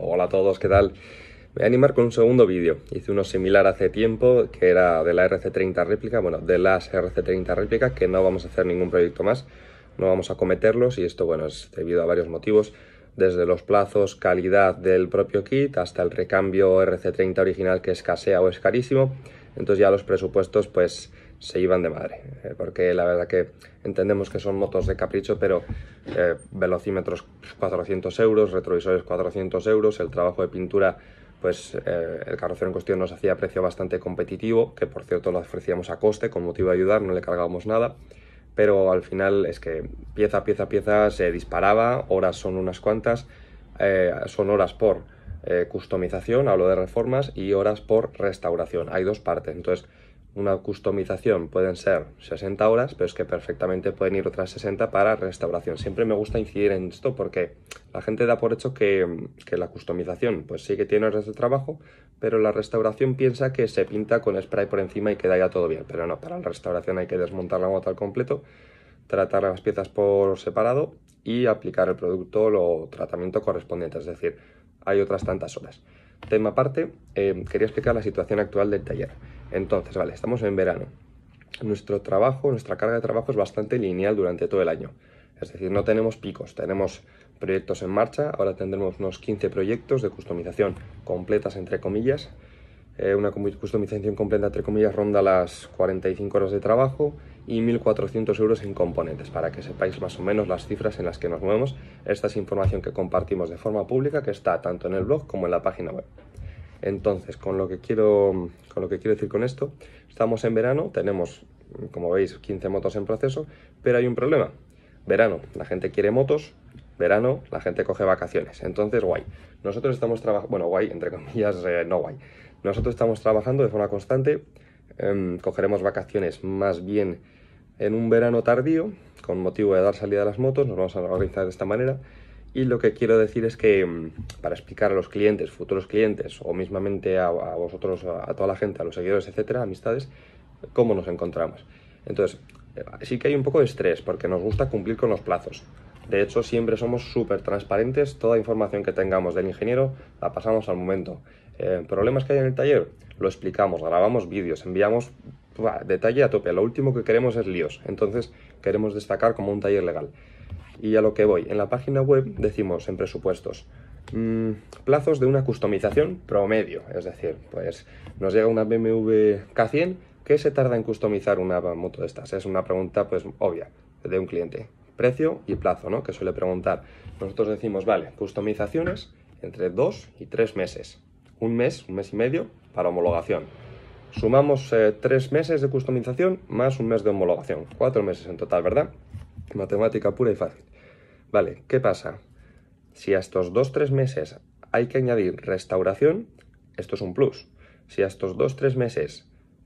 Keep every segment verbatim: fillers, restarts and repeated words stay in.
Hola a todos, ¿qué tal? Me voy a animar con un segundo vídeo. Hice uno similar hace tiempo, que era de la R C treinta réplica, bueno, de las R C treinta réplica, que no vamos a hacer ningún proyecto más, no vamos a cometerlos, y esto, bueno, es debido a varios motivos, desde los plazos, calidad del propio kit, hasta el recambio R C treinta original que escasea o es carísimo. Entonces ya los presupuestos, pues, se iban de madre, eh, porque la verdad que entendemos que son motos de capricho, pero eh, velocímetros cuatrocientos euros, retrovisores cuatrocientos euros, el trabajo de pintura, pues eh, el carrocero en cuestión nos hacía precio bastante competitivo, que por cierto lo ofrecíamos a coste, con motivo de ayudar, no le cargábamos nada, pero al final es que pieza, pieza, pieza se disparaba, horas son unas cuantas, eh, son horas por eh, customización, hablo de reformas, y horas por restauración, hay dos partes. Entonces una customización pueden ser sesenta horas, pero es que perfectamente pueden ir otras sesenta para restauración. Siempre me gusta incidir en esto porque la gente da por hecho que, que la customización pues sí que tiene horas de trabajo, pero la restauración piensa que se pinta con spray por encima y queda ya todo bien. Pero no, para la restauración hay que desmontar la moto al completo, tratar las piezas por separado y aplicar el producto o tratamiento correspondiente, es decir, hay otras tantas horas. Tema aparte, eh, quería explicar la situación actual del taller. Entonces, vale, estamos en verano. Nuestro trabajo, nuestra carga de trabajo es bastante lineal durante todo el año. Es decir, no tenemos picos, tenemos proyectos en marcha. Ahora tendremos unos quince proyectos de customización completas, entre comillas. Eh, una customización completa, entre comillas, ronda las cuarenta y cinco horas de trabajo y mil cuatrocientos euros en componentes, para que sepáis más o menos las cifras en las que nos movemos. Esta es información que compartimos de forma pública, que está tanto en el blog como en la página web. Entonces, con lo que quiero, con lo que quiero decir con esto, estamos en verano, tenemos, como veis, quince motos en proceso, pero hay un problema. Verano, la gente quiere motos, verano, la gente coge vacaciones, entonces guay. Nosotros estamos trabajando, bueno, guay, entre comillas, eh, no guay. Nosotros estamos trabajando de forma constante, eh, cogeremos vacaciones más bien en un verano tardío, con motivo de dar salida a las motos, nos vamos a organizar de esta manera. Y lo que quiero decir es que, para explicar a los clientes, futuros clientes, o mismamente a, a vosotros, a, a toda la gente, a los seguidores, etcétera, amistades, cómo nos encontramos. Entonces, sí que hay un poco de estrés, porque nos gusta cumplir con los plazos. De hecho, siempre somos súper transparentes, toda información que tengamos del ingeniero la pasamos al momento. Eh, ¿Problemas que hay en el taller? Lo explicamos, grabamos vídeos, enviamos buah, detalle a tope. Lo último que queremos es líos, entonces queremos destacar como un taller legal. Y a lo que voy, en la página web decimos en presupuestos mmm, plazos de una customización promedio, es decir, pues nos llega una B M W K cien, ¿qué se tarda en customizar una moto de estas? Es una pregunta pues obvia de un cliente, precio y plazo, ¿no? Que suele preguntar. Nosotros decimos, vale, customizaciones entre dos y tres meses, un mes, un mes y medio para homologación. Sumamos eh, tres meses de customización más un mes de homologación, cuatro meses en total, ¿verdad? Matemática pura y fácil. Vale, ¿qué pasa? Si a estos dos tres meses hay que añadir restauración, esto es un plus. Si a estos dos tres meses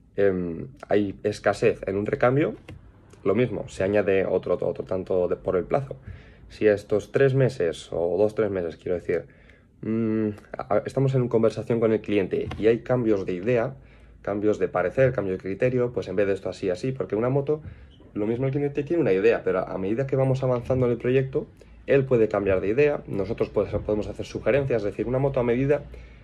eh, hay escasez en un recambio, lo mismo, se añade otro, otro tanto de, por el plazo. Si a estos tres meses, o dos tres meses quiero decir, mmm, estamos en conversación con el cliente y hay cambios de idea, cambios de parecer, cambios de criterio, pues en vez de esto así, así, porque una moto, lo mismo el cliente tiene una idea, pero a medida que vamos avanzando en el proyecto, él puede cambiar de idea, nosotros podemos hacer sugerencias, es decir, una moto a medida,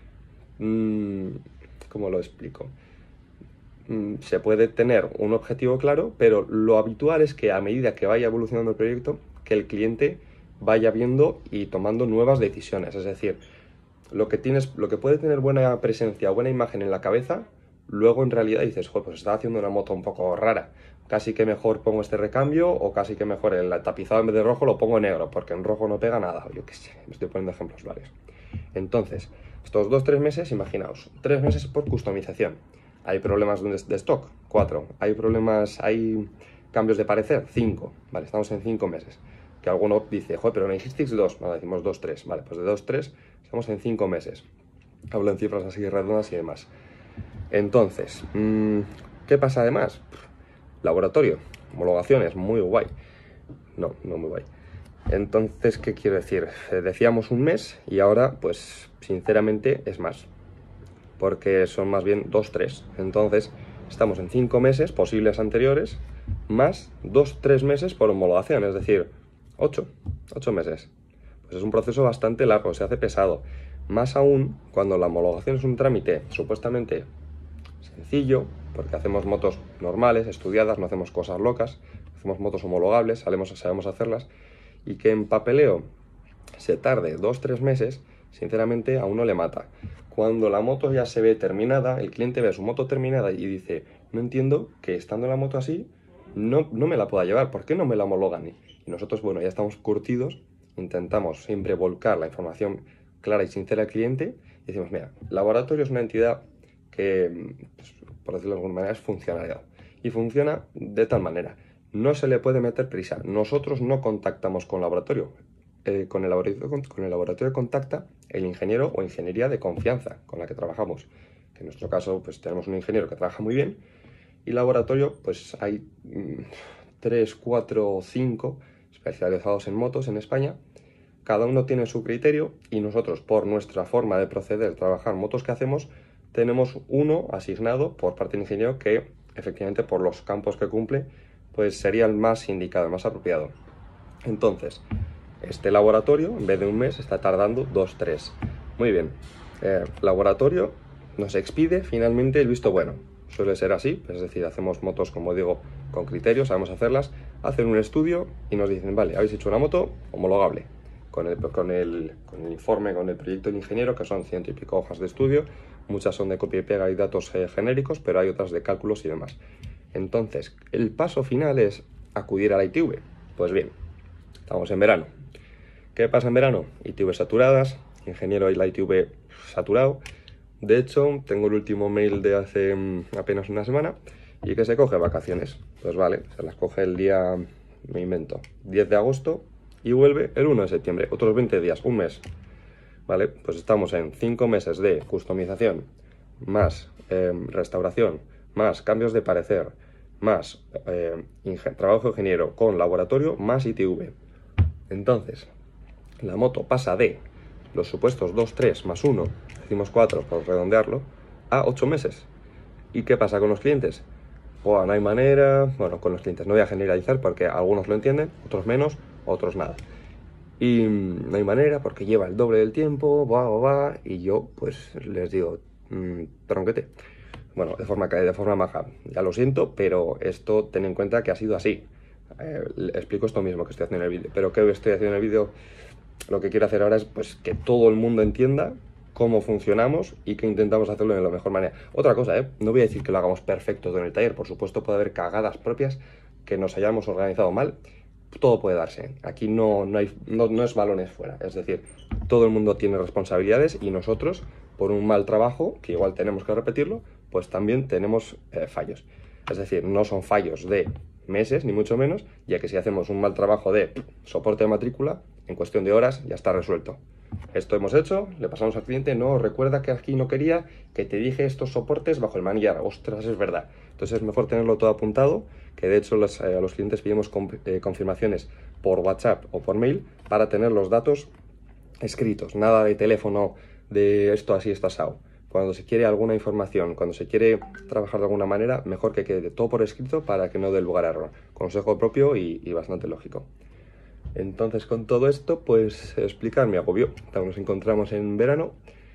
mmm, ¿cómo lo explico? Mm, se puede tener un objetivo claro, pero lo habitual es que a medida que vaya evolucionando el proyecto, que el cliente vaya viendo y tomando nuevas decisiones, es decir, lo que, tienes, lo que puede tener buena presencia o buena imagen en la cabeza, luego en realidad dices, joder, pues está haciendo una moto un poco rara, casi que mejor pongo este recambio, o casi que mejor el tapizado en vez de rojo lo pongo negro, porque en rojo no pega nada, yo qué sé, me estoy poniendo ejemplos varios. Entonces, estos dos tres meses, imaginaos, tres meses por customización. ¿Hay problemas de stock? cuatro. ¿Hay problemas, hay cambios de parecer? cinco. Vale, estamos en cinco meses. Que alguno dice, joder, pero no dijisteis dos, vale, decimos dos tres. Vale, pues de dos tres estamos en cinco meses. Hablo en cifras así redondas y demás. Entonces, ¿qué pasa además? Laboratorio, homologaciones, muy guay. No, no muy guay. Entonces, ¿qué quiero decir? Decíamos un mes y ahora, pues, sinceramente, es más. Porque son más bien dos tres. Entonces, estamos en cinco meses, posibles anteriores, más dos tres meses por homologación, es decir, ocho meses. Pues es un proceso bastante largo, se hace pesado. Más aún cuando la homologación es un trámite supuestamente sencillo, porque hacemos motos normales, estudiadas, no hacemos cosas locas, hacemos motos homologables, sabemos, sabemos hacerlas, y que en papeleo se tarde dos tres meses, sinceramente a uno le mata. Cuando la moto ya se ve terminada, el cliente ve su moto terminada y dice, no entiendo que estando la moto así, no, no me la pueda llevar, ¿por qué no me la homologan? Y nosotros, bueno, ya estamos curtidos, intentamos siempre volcar la información clara y sincera al cliente, y decimos, mira, laboratorio es una entidad que, pues, por decirlo de alguna manera, es funcionalidad. Y funciona de tal manera, no se le puede meter prisa. Nosotros no contactamos con laboratorio. Eh, con, el laboratorio con el laboratorio contacta el ingeniero o ingeniería de confianza con la que trabajamos. Que en nuestro caso, pues tenemos un ingeniero que trabaja muy bien, y laboratorio, pues hay mmm, tres, cuatro o cinco especializados en motos en España. Cada uno tiene su criterio y nosotros, por nuestra forma de proceder, trabajar motos que hacemos, tenemos uno asignado por parte del ingeniero que, efectivamente, por los campos que cumple, pues sería el más indicado, el más apropiado. Entonces, este laboratorio, en vez de un mes, está tardando dos, tres. Muy bien. Eh, laboratorio nos expide finalmente el visto bueno. Suele ser así, es decir, hacemos motos, como digo, con criterios, sabemos hacerlas, hacen un estudio y nos dicen, vale, habéis hecho una moto homologable, con el, con el, con el informe, con el proyecto del ingeniero, que son ciento y pico hojas de estudio, muchas son de copia y pega y datos eh, genéricos, pero hay otras de cálculos y demás. Entonces, el paso final es acudir a la I T V. Pues bien, estamos en verano. ¿Qué pasa en verano? I T V saturadas, ingeniero y la I T V saturado. De hecho, tengo el último mail de hace um, apenas una semana y que se coge vacaciones. Pues vale, se las coge el día, me invento, diez de agosto y vuelve el uno de septiembre, otros veinte días, un mes. Vale, pues estamos en cinco meses de customización, más eh, restauración, más cambios de parecer, más eh, trabajo de ingeniero con laboratorio, más I T V. Entonces, la moto pasa de los supuestos dos, tres más uno, decimos cuatro por redondearlo, a ocho meses. ¿Y qué pasa con los clientes? Pues no hay manera, bueno, con los clientes no voy a generalizar porque algunos lo entienden, otros menos, otros nada. Y no hay manera porque lleva el doble del tiempo, va, va, va, y yo pues les digo, mmm, tronquete. Bueno, de forma, de forma maja, ya lo siento, pero esto ten en cuenta que ha sido así. Eh, explico esto mismo que estoy haciendo en el vídeo, pero ¿qué estoy haciendo en el vídeo? Lo que quiero hacer ahora es pues que todo el mundo entienda cómo funcionamos y que intentamos hacerlo de la mejor manera. Otra cosa, ¿eh? No voy a decir que lo hagamos perfecto en el taller, por supuesto puede haber cagadas propias, que nos hayamos organizado mal, todo puede darse. Aquí no, no, hay, no, no es balones fuera, es decir, todo el mundo tiene responsabilidades y nosotros, por un mal trabajo, que igual tenemos que repetirlo, pues también tenemos eh, fallos. Es decir, no son fallos de meses, ni mucho menos, ya que si hacemos un mal trabajo de soporte de matrícula, en cuestión de horas ya está resuelto. Esto hemos hecho, le pasamos al cliente, no, recuerda que aquí no quería, que te dije estos soportes bajo el manillar, ostras, es verdad. Entonces es mejor tenerlo todo apuntado, que de hecho los, eh, a los clientes pedimos con, eh, confirmaciones por WhatsApp o por mail para tener los datos escritos, nada de teléfono de esto así, esto asado. Cuando se quiere alguna información, cuando se quiere trabajar de alguna manera, mejor que quede todo por escrito para que no dé lugar a error. Consejo propio y, y bastante lógico. Entonces, con todo esto, pues explicar mi agobio. Nos encontramos en verano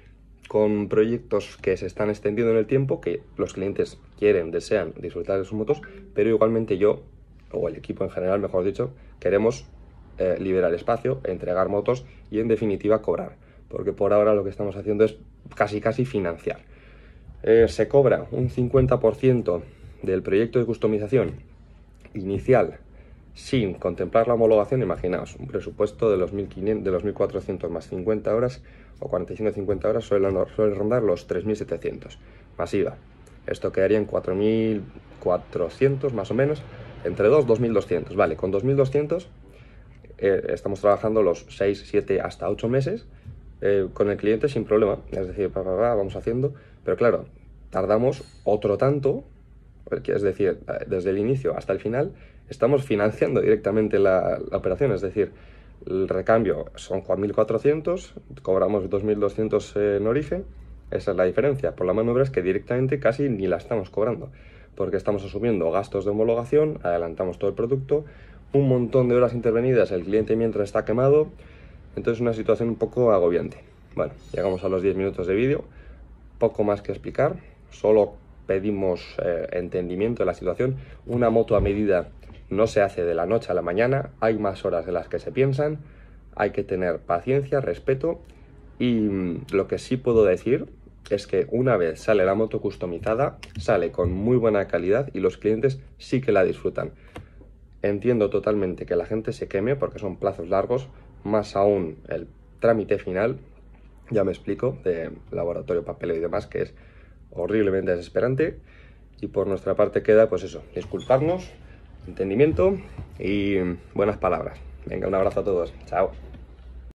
con proyectos que se están extendiendo en el tiempo, que los clientes quieren, desean disfrutar de sus motos, pero igualmente yo, o el equipo en general, mejor dicho, queremos eh, liberar espacio, entregar motos y, en definitiva, cobrar. Porque por ahora lo que estamos haciendo es casi casi financiar. Eh, se cobra un cincuenta por ciento del proyecto de customización inicial sin contemplar la homologación. Imaginaos, un presupuesto de los mil quinientos, de los mil cuatrocientos más cincuenta horas o cuarenta y cinco cincuenta horas suele, suele rondar los tres mil setecientos más I V A. Esto quedaría en cuatro mil cuatrocientos más o menos, entre dos, dos mil doscientos. Vale, con dos mil doscientos eh, estamos trabajando los seis, siete hasta ocho meses eh, con el cliente sin problema. Es decir, pa, pa, pa, vamos haciendo, pero claro, tardamos otro tanto, es decir, desde el inicio hasta el final estamos financiando directamente la, la operación, es decir, el recambio son mil cuatrocientos, cobramos dos mil doscientos en origen, esa es la diferencia. Por la mano de obra es que directamente casi ni la estamos cobrando, porque estamos asumiendo gastos de homologación, adelantamos todo el producto, un montón de horas intervenidas, el cliente mientras está quemado, entonces una situación un poco agobiante. Bueno, llegamos a los diez minutos de vídeo, poco más que explicar, solo pedimos eh, entendimiento de la situación. Una moto a medida no se hace de la noche a la mañana, hay más horas de las que se piensan, hay que tener paciencia, respeto, y mm, lo que sí puedo decir es que una vez sale la moto customizada, sale con muy buena calidad y los clientes sí que la disfrutan. Entiendo totalmente que la gente se queme porque son plazos largos, más aún el trámite final, ya me explico, de laboratorio, papeleo y demás, que es horriblemente desesperante. Y por nuestra parte queda, pues eso, disculparnos, entendimiento y buenas palabras. Venga, un abrazo a todos. Chao.